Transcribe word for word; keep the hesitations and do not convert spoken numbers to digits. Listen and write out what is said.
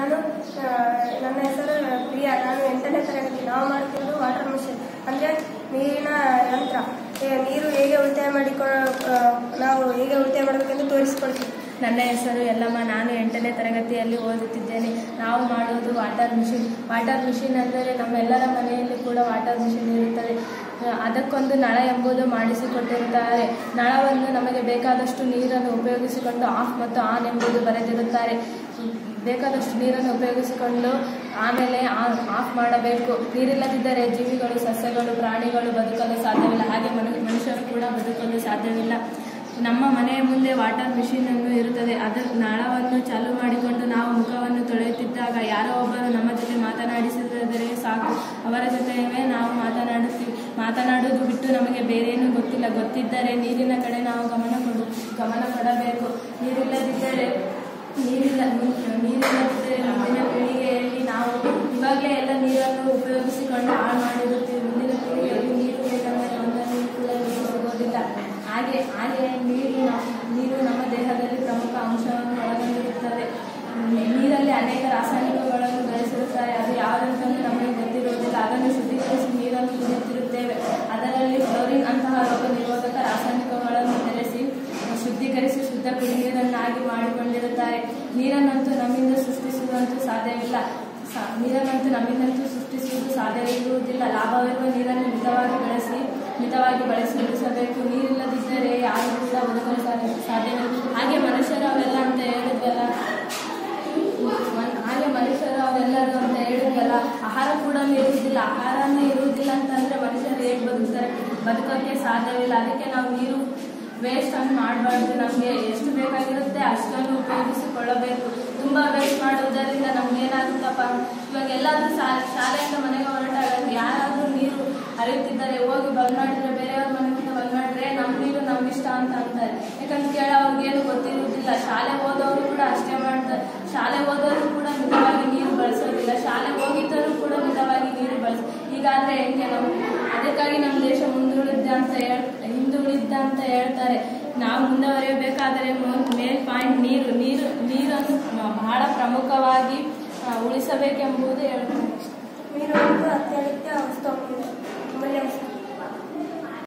ನಾನು ನನ್ನ ಹೆಸರು ಪ್ರಿಯಾ. ನಾನು ಎಂಟನೇ ತರಗತಿ. ನಾವು ಮಾಡ್ತಿರೋದು ವಾಟರ್ ಮಿಷನ್ ಅಂದರೆ ನೀರಿನ ಯಂತ್ರ. ನೀರು ಹೇಗೆ ಉಳಿತಾಯ ಮಾಡಿಕೊ ನಾವು ಹೇಗೆ ಉಳಿತಾಯ ಮಾಡಬೇಕೆಂದು ತೋರಿಸಿಕೊಳ್ತೀವಿ. ನನ್ನ ಹೆಸರು ಯಲ್ಲಮ್ಮ. ನಾನು ಎಂಟನೇ ತರಗತಿಯಲ್ಲಿ ಓದುತ್ತಿದ್ದೇನೆ. ನಾವು ಮಾಡುವುದು ವಾಟರ್ ಮಿಷಿನ್. ವಾಟರ್ ಮಿಷಿನ್ ಅಂದರೆ ನಮ್ಮೆಲ್ಲರ ಮನೆಯಲ್ಲಿ ಕೂಡ ವಾಟರ್ ಮಿಷಿನ್ ಇರುತ್ತದೆ. ಅದಕ್ಕೊಂದು ನಳ ಎಂಬುದು ಮಾಡಿಸಿಕೊಟ್ಟಿರುತ್ತಾರೆ. ನಳವನ್ನು ನಮಗೆ ಬೇಕಾದಷ್ಟು ನೀರನ್ನು ಉಪಯೋಗಿಸಿಕೊಂಡು ಆಫ್ ಮತ್ತು ಆನ್ ಎಂಬುದು ಬರೆದಿರುತ್ತಾರೆ. ಬೇಕಾದಷ್ಟು ನೀರನ್ನು ಉಪಯೋಗಿಸಿಕೊಂಡು ಆಮೇಲೆ ಆಫ್ ಮಾಡಬೇಕು. ನೀರಿಲ್ಲದಿದ್ದರೆ ಜೀವಿಗಳು, ಸಸ್ಯಗಳು, ಪ್ರಾಣಿಗಳು ಬದುಕಲು ಸಾಧ್ಯವಿಲ್ಲ. ಹಾಗೆ ಮನುಷ್ಯರು ಕೂಡ ಬದುಕಲು ಸಾಧ್ಯವಿಲ್ಲ. ನಮ್ಮ ಮನೆಯ ಮುಂದೆ ವಾಟರ್ ಮಿಷಿನ್ ಅನ್ನು ಇರುತ್ತದೆ. ಅದರ ನಳವನ್ನು ಚಾಲು ಮಾಡಿಕೊಂಡು ನಾವು ಮುಖವನ್ನು ತೊಳೆಯುತ್ತಿದ್ದಾಗ ಯಾರೋ ಒಬ್ಬರು ನಮ್ಮ ಜೊತೆ ಮಾತನಾಡಿಸಿದರೆ ಸಾಕು, ಅವರ ಜೊತೆಯೇ ನಾವು ಮಾತನಾಡುತ್ತೀವಿ. ಮಾತನಾಡುವುದು ಬಿಟ್ಟು ನಮಗೆ ಬೇರೇನೂ ಗೊತ್ತಿಲ್ಲ. ಗೊತ್ತಿದ್ದರೆ ನೀರಿನ ಕಡೆ ನಾವು ಗಮನ ಕೊಡು ಗಮನ ಕೊಡಬೇಕು. ನೀರಿಲ್ಲದಿದ್ದರೆ ನೀರಿಲ್ಲ ನೀರಿಲ್ಲದಿದ್ದರೆ ಮುಂದಿನ ಪೀಳಿಗೆಯಲ್ಲಿ ನಾವು ಇವಾಗಲೇ ಎಲ್ಲ ನೀರನ್ನು ಉಪಯೋಗಿಸಿಕೊಂಡು ಹಾಳು ಮಾಡಿರುತ್ತೀವಿ. ಮುಂದಿನ ಪೀಳಿಗೆಯಲ್ಲಿ ನೀರು ಬೇಕಂದರೆ ಒಂದನ್ನು ಕೂಡ ನೀರು ಸಿಗೋದಿಲ್ಲ. ಹಾಗೆ ಹಾಗೆ ನೀರು ನೀರು ನಮ್ಮ ದೇಹದಲ್ಲಿ ಪ್ರಮುಖ ಅಂಶವನ್ನು ಒಳಗೊಂಡಿರುತ್ತದೆ. ನೀರಲ್ಲಿ ಅನೇಕ ರಾಸಾಯನಿಕಗಳನ್ನು ಬೆಳೆಸಿರುತ್ತಾರೆ. ಅದು ಯಾವುದಂತಂದ್ರೆ ನಮಗೆ ಗೊತ್ತಿರುವುದಿಲ್ಲ. ಅದನ್ನು ಶುದ್ಧೀಕರಿಸಿ ನೀರನ್ನು ಕುಡಿಯುತ್ತಿರುತ್ತೇವೆ. ಅದರಲ್ಲಿ ಕ್ಲೋರಿನ್ ಅಂತಹ ರೋಗ ನಿರೋಧಕ ರಾಸಾಯನಿಕಗಳನ್ನು ಬೆರೆಸಿ ಶುದ್ಧೀಕರಿಸಿ ಶುದ್ಧ ಕುಡಿಯುವುದನ್ನಾಗಿ ಮಾಡಿಕೊಂಡಿರುತ್ತಾರೆ. ನೀರನ್ನಂತೂ ನಮ್ಮಿಂದ ಸೃಷ್ಟಿಸುವುದಂತೂ ಸಾಧ್ಯವಿಲ್ಲ. ನೀರನ್ನಂತೂ ನಮ್ಮಿಂದಂತೂ ಸೃಷ್ಟಿಸುವುದು ಸಾಧ್ಯವಿರುವುದಿಲ್ಲ. ಲಾಭವಿರುವ ನೀರನ್ನು ಮಿತವಾಗಿ ಬಳಸಿ ಮಿತವಾಗಿ ಬಳಸಿ ಉಳಿಸಬೇಕು. ನೀರಿಲ್ಲದಿದ್ದರೆ ಯಾರು ಕೂಡ ಬದುಕಲು ಸಾಧ್ಯ ಸಾಧ್ಯವಿಲ್ಲ. ಹಾಗೆ ಮನುಷ್ಯರು ಅವೆಲ್ಲ ಅಂತ ಹೇಳಿದ್ವಲ್ಲ ಹಾಗೆ ಮನುಷ್ಯರು ಅವೆಲ್ಲರೂ ಅಂತ ಹೇಳಿದ್ವಲ್ಲ ಆಹಾರ ಕೂಡ ಇರುವುದಿಲ್ಲ. ಆಹಾರನೇ ಇರುವುದಿಲ್ಲ ಅಂತಂದ್ರೆ ಮನುಷ್ಯರು ಹೇಗೆ ಬದುಕ್ತಾರೆ? ಬದುಕೋಕ್ಕೆ ಸಾಧ್ಯವಿಲ್ಲ. ಅದಕ್ಕೆ ನಾವು ನೀರು ವೇಸ್ಟ್ ಅನ್ನು ಮಾಡಬಾರ್ದು. ನಮಗೆ ಎಷ್ಟು ಬೇಕಾಗಿರುತ್ತೆ ಅಷ್ಟನ್ನು ಉಪಯೋಗಿಸಿಕೊಳ್ಳಬೇಕು. ತುಂಬಾ ವೇಸ್ಟ್ ಮಾಡುವುದರಿಂದ ನಮ್ಗೆ ಏನಾಗುತ್ತಪ್ಪ, ಇವಾಗ ಎಲ್ಲಾದ್ರೂ ಶಾಲೆಯಿಂದ ಮನೆಗೆ ಹೊರಟಾಗ ಯಾರಾದ್ರೂ ನೀರು ಹರಿಯುತ್ತಿದ್ದಾರೆ ಹೋಗಿ ಬಂದ್ ಮಾಡಿದ್ರೆ, ಬೇರೆಯವ್ರ ಮನೆಯಿಂದ ಬಂದ್ ಮಾಡಿದ್ರೆ ನಮ್ ನೀರು ನಮ್ ಇಷ್ಟ ಅಂತ ಅಂತಾರೆ. ಯಾಕಂತ ಕೇಳ ಅವ್ರಿಗೇನು ಗೊತ್ತಿರುವುದಿಲ್ಲ. ಶಾಲೆ ಓದೋರು ಕೂಡ ಅಷ್ಟೇ ಮಾಡ್ತಾರೆ. ಶಾಲೆ ಓದೋರು ಕೂಡ ಮಿತವಾಗಿ ನೀರು ಬಳಸೋದಿಲ್ಲ. ಶಾಲೆ ಹೋಗಿದ್ದರೂ ಕೂಡ ಮಿತವಾಗಿ ನೀರು ಬಳಸ ಹೀಗಾದ್ರೆ ಹೆಂಗೆ? ನಾವು ಅದಕ್ಕಾಗಿ ನಮ್ಮ ದೇಶ ಮುಂದುಳಿದ ಅಂತ ಹೇಳ್ ಹಿಂದುಳಿದ ಅಂತ ಹೇಳ್ತಾರೆ. ನಾವು ಮುಂದುವರಿಯಬೇಕಾದರೆ ಮೇಲ್ ಪಾಯಿಂಟ್ ನೀರು ನೀರು ನೀರನ್ನು ಬಹಳ ಪ್ರಮುಖವಾಗಿ ಉಳಿಸಬೇಕೆಂಬುದು ಹೇಳ್ತಾರೆ. ನೀರು ಒಂದು ಅತ್ಯಗತ್ಯ ವಸ್ತು.